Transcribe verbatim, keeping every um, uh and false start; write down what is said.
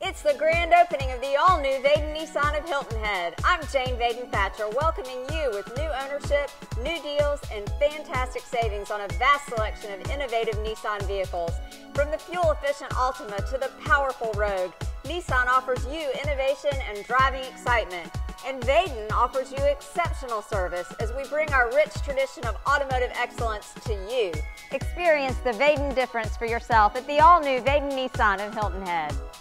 It's the grand opening of the all-new Vaden Nissan of Hilton Head. I'm Jane Vaden Thacher, welcoming you with new ownership, new deals, and fantastic savings on a vast selection of innovative Nissan vehicles. From the fuel-efficient Altima to the powerful Rogue, Nissan offers you innovation and driving excitement. And Vaden offers you exceptional service as we bring our rich tradition of automotive excellence to you. Experience the Vaden difference for yourself at the all-new Vaden Nissan of Hilton Head.